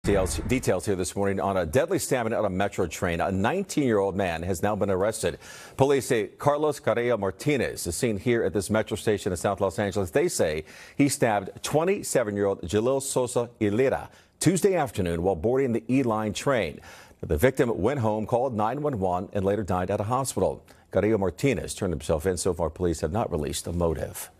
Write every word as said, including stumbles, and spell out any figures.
Details, details here this morning on a deadly stabbing at a metro train. A nineteen-year-old man has now been arrested. Police say Carlos Carrillo Martinez is seen here at this metro station in South Los Angeles. They say he stabbed twenty-seven-year-old Jalil Sosa Ilira Tuesday afternoon while boarding the E-Line train. The victim went home, called nine one one, and later died at a hospital. Carrillo Martinez turned himself in. So far, police have not released a motive.